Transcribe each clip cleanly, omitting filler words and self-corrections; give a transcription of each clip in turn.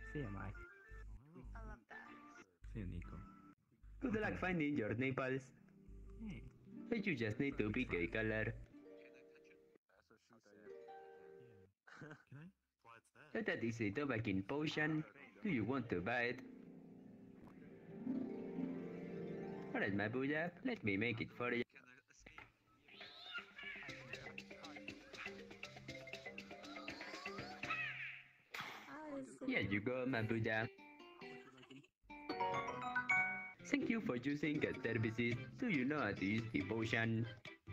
See you, Mike. I love that. See you, Nico. Good luck finding your nipples. Hey. You just need to pick a color. Can I? That is a tobacco potion. Do you want to buy it? Alright, my Buddha, let me make it for you. Here you go, my Buddha. Thank you for using the services. Do you know how to use the potion?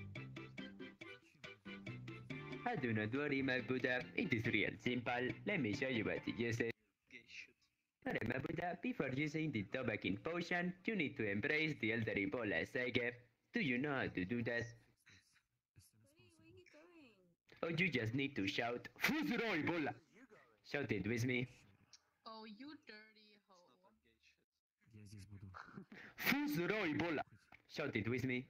Do not worry, my Buddha. It is real simple. Let me show you how to use it. Alright, my Buddha, before using the tobacco potion, you need to embrace the Elder Ebola Sage. Do you know how to do that? Where are you going? Oh, you just need to shout, Fuzuro Ebola! Shout it with me. Oh, you dirty hoe. Yes, yes, Voodoo. Fuzuro Ebola! Shout it with me.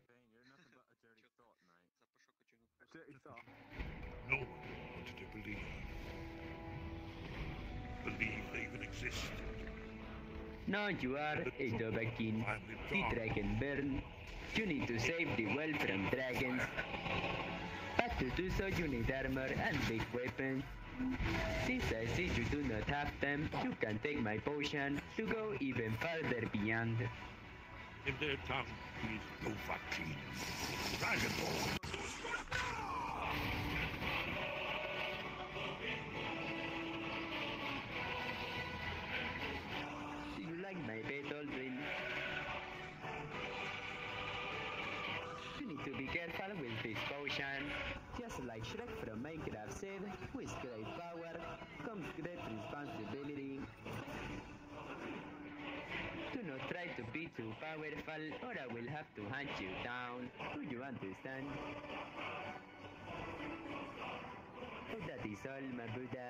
No one wanted to believe. Believe they even exist. Now you are a Dobakin. The dragon burn. You need to save the world from dragons. But to do so you need armor and big weapons. Since I see you do not have them, you can take my potion to go even farther beyond. In their tongue is Dovahkiin. Dragon Ball. Do you like my pet, Aldrin? You need to be careful with this potion. Just like Shrek from Minecraft said, with great power comes great responsibility. Do not try to be too powerful or I will have to hunt you down. Do you understand? Oh, that is all, my Buddha.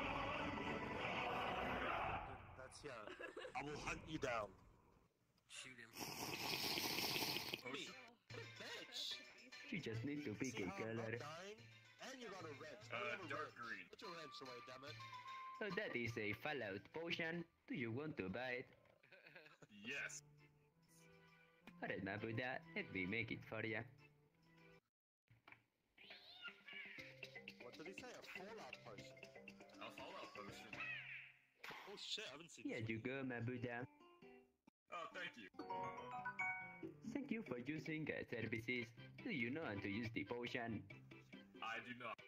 That's yeah. I will hunt you down. Shoot him. Me. Bitch. You just need to pick a See how I'm color. not dying? And you got a wrench. Dark green. Put your wrench away, dammit. Oh, that is a Fallout potion. Do you want to buy it? Yes. Alright, my Buddha, let me make it for ya. What did he say? A fallout potion. A fallout potion. Oh shit, I haven't seen Here this. you go, my Buddha. Oh, thank you. Thank you for using services. Do you know how to use the potion? I do not.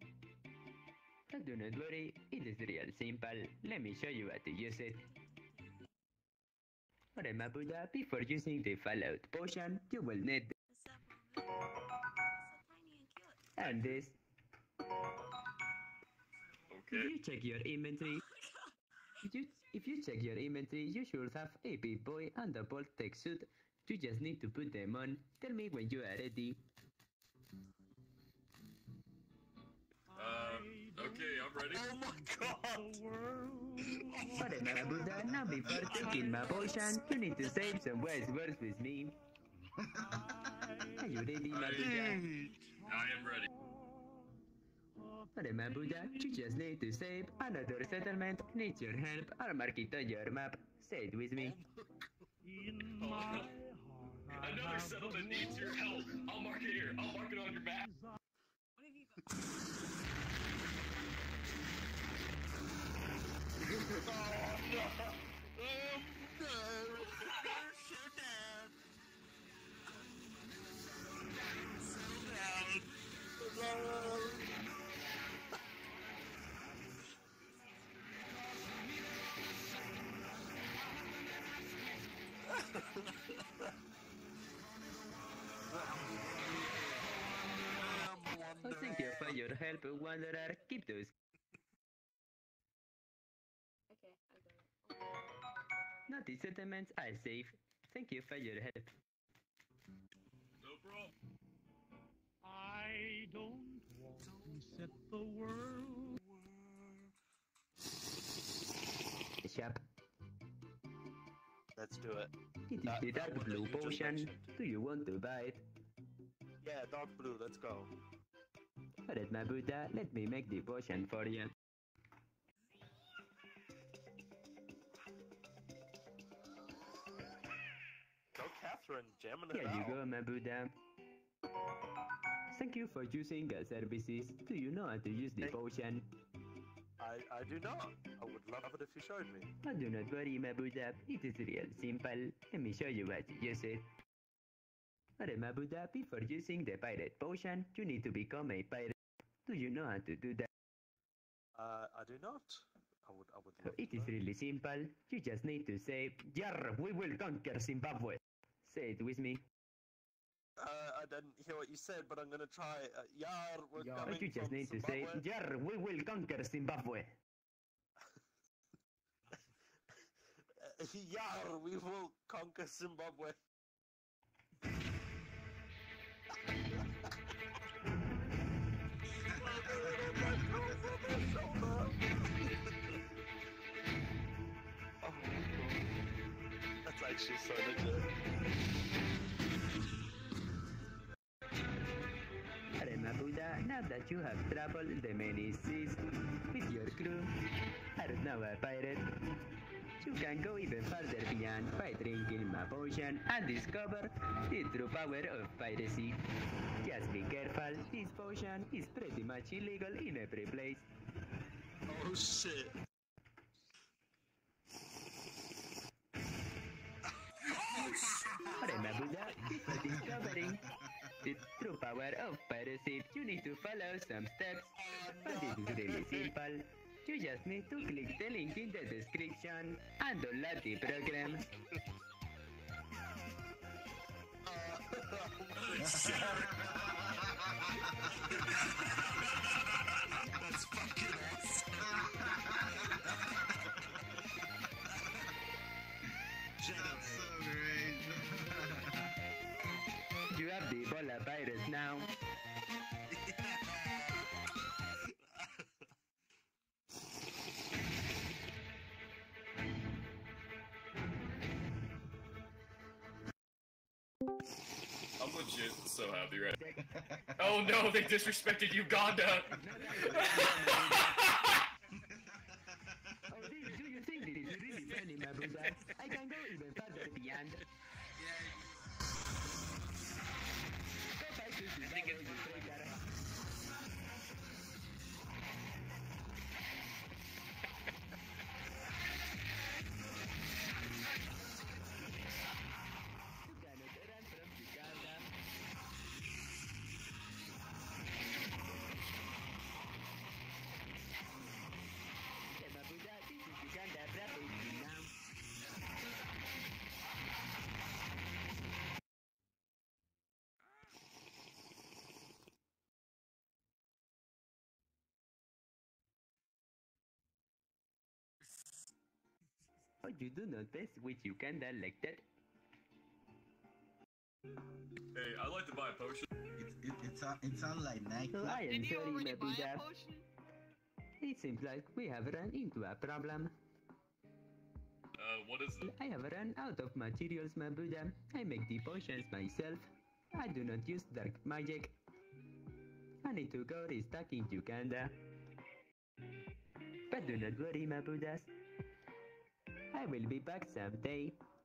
Do not worry, it is real simple. Let me show you how to use it. Alright, my Buddha, before using the Fallout potion, you will need What's up, so tiny and cute. and this. Okay. If you check your inventory, if you check your inventory, you should have a big boy and a bolt tech suit. You just need to put them on. Tell me when you are ready. Okay, I'm ready. Oh my god! Alright, my Buddha, now before taking my potion, you need to say some wise words with me. Are you ready, my Buddha? I am ready. Alright, my Buddha, you just need to save another settlement, needs your help, I'll mark it on your map. Say it with me. Another settlement needs your help. I'll mark it here. I'll mark it on your map. What have you got? Oh, thank you for your help, Wanderer. Keep those. Okay, I got it. Not the settlements are safe. Thank you for your help. No problem. I don't want to set the world. Shop. Let's do it. It is That- the that dark one that blue you just potion. mentioned. Do you want to buy it? Yeah, dark blue, let's go. Alright, my Buddha, let me make the potion for you. Catherine jamming it Here you out. go, my Buddha. Thank you for using our services. Do you know how to use the Thank- potion? I do not. I would love it if you showed me. Oh, do not worry, my Buddha. It is real simple. Let me show you how to use it. Alright, my Buddha, before using the pirate potion, you need to become a pirate. Do you know how to do that? I do not. I would So love it to is know. really simple. You just need to say, Yar, we will conquer Zimbabwe. Say it with me. I didn't hear what you said, but I'm gonna try. Yar, we're Yar. Oh, coming you just from need to say, Zimbabwe. Yar, we will conquer Zimbabwe. Yar, we will conquer Zimbabwe. Oh my god. That's actually so legit. Alright, my Buddha, now that you have traveled the many seas with your crew, are now a pirate. You can go even further beyond by drinking my potion and discover the true power of piracy. Just be careful, this potion is pretty much illegal in every place. Oh shit. Alright, my Buddha, before discovering the true power of piracy, you need to follow some steps. But it is really simple. You just need to click the link in the description and download the program. That's fucking awesome. That's so great. You have the Ebola virus now. I'm legit so happy right Oh no, they disrespected Uganda! Oh, do you think this is really funny, my Buddha? I can go even further beyond. Go back to Zimbabwe, you traitor. You cannot run from Uganda. Okay, my Buddha, this is Uganda rapidly now. Oh, you do not mess with Uganda like that. Hey, I'd like to buy a potion. It sounds like So nightclub. I am Did you sorry, already my buy Buddha. a potion? It seems like we have run into a problem. What is it? I have run out of materials, my Buddha. I make the potions myself. I do not use dark magic. I need to go restocking Uganda. But do not worry, my Buddhas. I will be back someday.